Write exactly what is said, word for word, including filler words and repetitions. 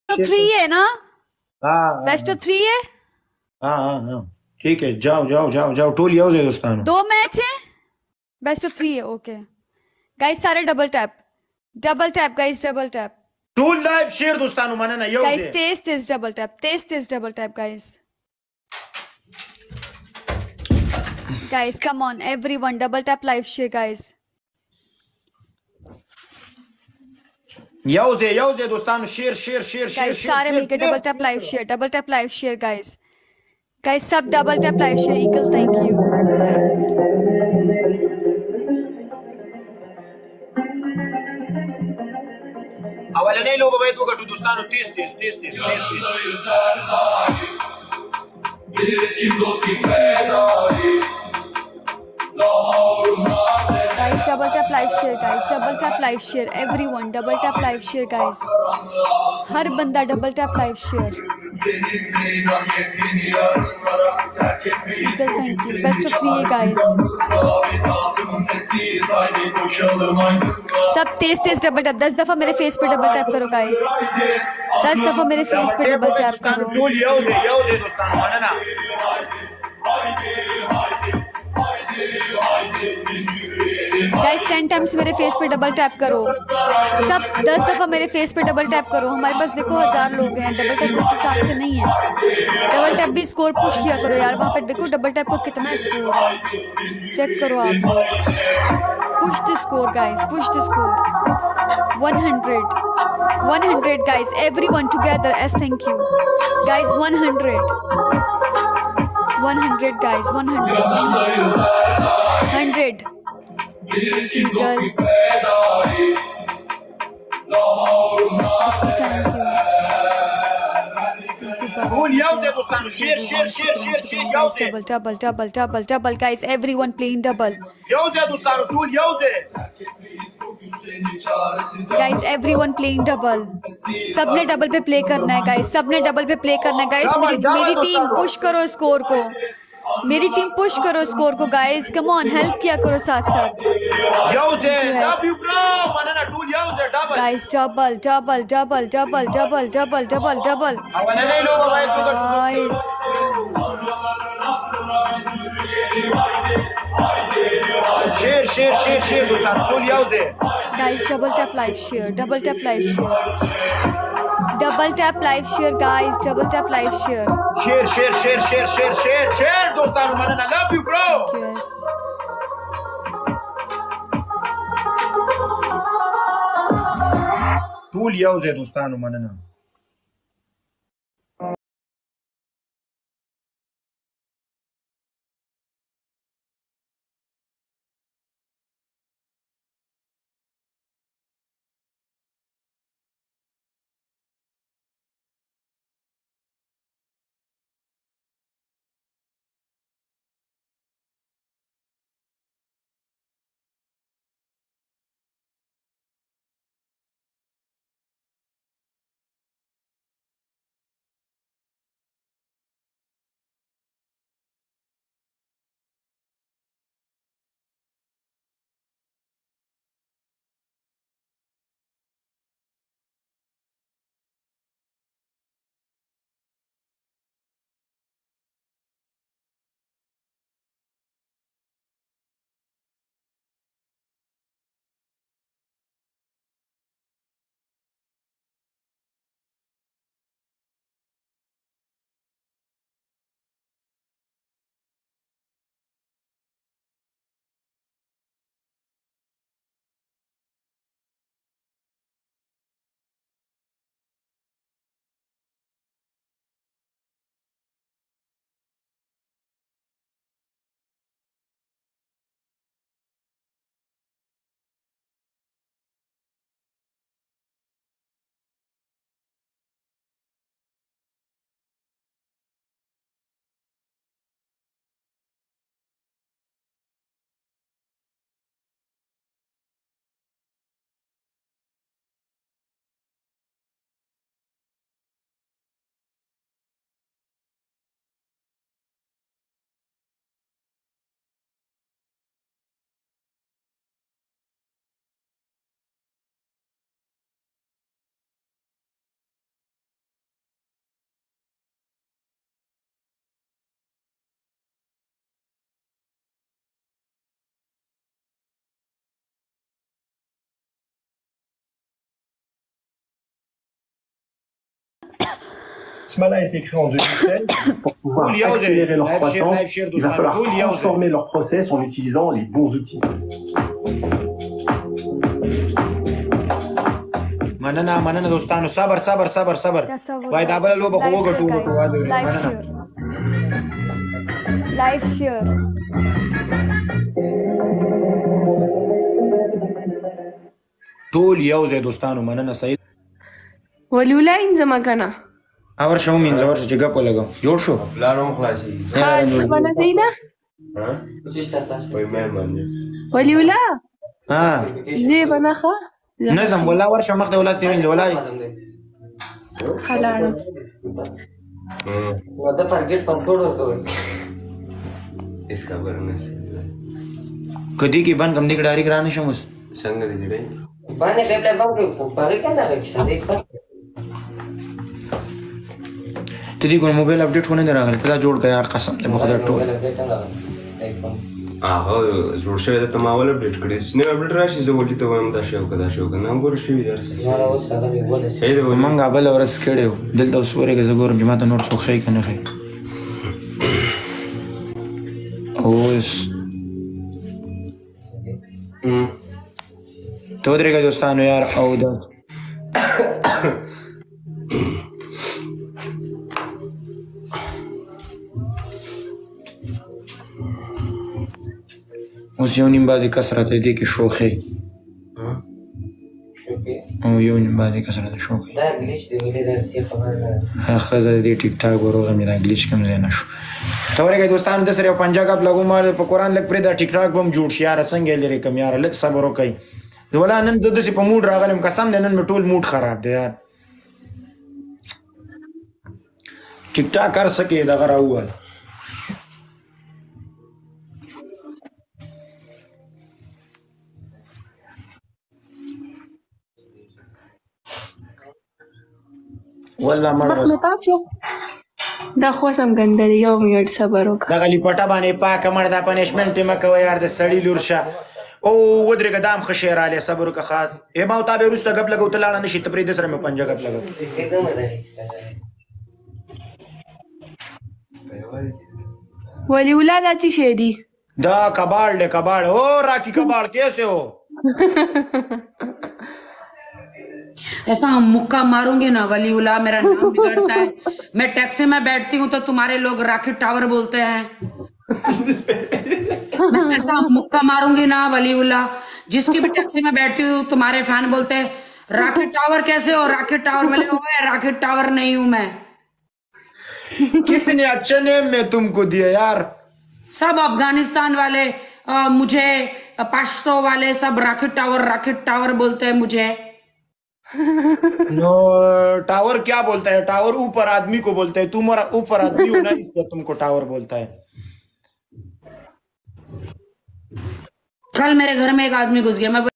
Share three करो। है ना? हाँ हाँ बेस्ट ऑफ थ्री है। हाँ हाँ हाँ ठीक है, जाओ जाओ जाओ जाओ, टोल जाओ जे दोस्तानो। दो मैच है, बेस्ट ऑफ थ्री है। ओके गाइस, सारे double tap, double tap guys, double tap टोल लाइव शेयर दोस्तानो, माना ना येऊ गाइस, जे। तेज तेज डबल टैप, तेज तेज double tap guys. Guys come on everyone, double tap live share guys. येऊ जे येऊ जे दोस्तानो, share share share share guys share सारे शेयर मिलकर share double tap live share, double tap live share guys. Guys सब double tap live share, equal thank you. अवला नहीं लो बाबा, दो गटू दोस्तानो, तीस तीस तीस तीस तीस तीस। Guys, double tap live share guys, double tap live share everyone, double tap live share guys, हर बंदा double tap live share। Eagle thank you, best of three है guys। सब तेज तेज डबल टैप, दस दफा मेरे फेस पे डबल टैप करो guys, दस दफा मेरे फेस पे डबल टैप करो। टोल येऊ जे येऊ जे दोस्तानो, माना ना। गाइस टेन टाइम्स मेरे फेस पे डबल टैप करो, सब दस दफा मेरे फेस पे डबल टैप करो। हमारे पास देखो हजार लोग हैं, डबल टैप उस हिसाब से नहीं है, डबल टैप भी स्कोर पुश किया करो यार। वहां पे देखो डबल टैप को कितना स्कोर है, चेक करो आप लोग। Push the score guys, push the score. One hundred, one hundred guys, everyone together as thank you guys. One hundred, one hundred guys, one hundred, hundred. Eagle, thank you, टोल येऊ जे दोस्तानो, share share share share share येऊ जे। double double double double double guys, everyone playing double येऊ जे दोस्तानो, टोल येऊ जे। guys, everyone playing double। सबने डबल पे प्ले करना है गाइस, सबने डबल पे प्ले करना है गाइस। डबल मेरी डबल मेरी टीम दोस्तानो। पुश करो स्कोर को, मेरी टीम पुश करो स्कोर को गाइस, कम ऑन हेल्प किया करो साथ साथ। येऊ जे, लव यू ब्रो, माना ना, टोल येऊ जे, double. Guys double double double double double double double double अवला नहीं लो बाबा, दो गटू guys. Share share share share दोस्तानो, टोल येऊ जे। Guys, double tap live share, double tap live share, double tap live share guys, double tap live share। Share share share share share share share दोस्तानो, माना ना, लव यू ब्रो। Yes। टोल येऊ जे दोस्तानो, माना ना। schéma-là a été créé en deux mille seize pour pouvoir accélérer leur croissance. Il va falloir transformer leur process en utilisant les bons outils. مننه مننه دوستانو صبر صبر صبر صبر وای دا بل لوبه خو وګټو وګټو مننه live share ټول یو ځای دوستانو مننه سعید ولولا انځما کنه اور شو مين زور چې ګپ لګو جوړ شو بلارم خلاصي ها منه سیدا ها وای مې باندې ولولا ها زی بنخه نه زم ولا ورشه مخ د ولاس دی ولا خلاړ نو دا ټارګټ کنټرول وکړ اس خبر نه کدی کی بان کم دی ګډاری ګرانه شمس څنګه دی جوړې باندې ټیبل باندې په پاره کې دا لګښت دی ته دی کوم موبایل اپډیټ ونه نه راغلی ته جوړ کړه یار قسم ته بخدا ټول هغه جوړ شوی د تماول اپډیټ کړی چې نه اپډیټ راشي زه ولې ته وایم دا شی او کدا شی او کنه ګور شي درس صحیح دی منګه بل ورس کړو دلته اوس ورګه زه ګورم جماعت نور څو خی کنه خی اوس تو درګه دوستانو یار او دا اوس یو نیم باندې کثرت دې کې شوخي او یو نیم باندې کثرت شوخي دا انګلیش دی ولې دا خبره نه خزه دې ټیک ټاک وروغه مې دا انګلیش کوم ځای نشو تورګه دوستانو د سره پنځه کپ لګو مال په قران لګ پرې دا ټیک ټاک بم جوړ شي یار څنګه لري کم یار لګ صبر وکي ولا نن د دې په موډ راغلم قسم نن مې ټول موډ خراب دی یار ټیک ټاک کر سکے دا غراول والله مړ دا خو سم ګنده دی یو منټ صبر وکړه دا غلی پټه باندې پاک مړ دا پنیشمنت ما کوي یار د سړی لور شه او ودرګه دام خشیر علی صبر وکړه خاط ای ما تابع رسته غب لګو تلاړه نشي تپری د سره مې پنځه غب لګو ولی ولادا چی شي دی دا کباړ له کباړ او راکی کباړ کیسے ہو ऐसा मुक्का मारूंगी ना वलीउल्लाह मेरा नाम बिगड़ता है मैं टैक्सी में बैठती हूँ तो तुम्हारे लोग राकेट टावर बोलते हैं मैं ऐसा मुक्का मारूंगी ना वलीउल्लाह जिसकी भी टैक्सी में बैठती हूँ तुम्हारे फैन बोलते हैं राकेट टावर कैसे हो राकेट टावर में हुए राकेट टावर नहीं हूं मैं कितने अच्छे नेम में तुमको दिया यार सब अफगानिस्तान वाले आ, मुझे पश्तो वाले सब राकेट टावर राकेट टावर बोलते हैं मुझे नो टावर क्या बोलता है टावर ऊपर आदमी को बोलता है तुम और ऊपर आदमी हो ना इसलिए तुमको टावर बोलता है कल मेरे घर में एक आदमी घुस गया मैं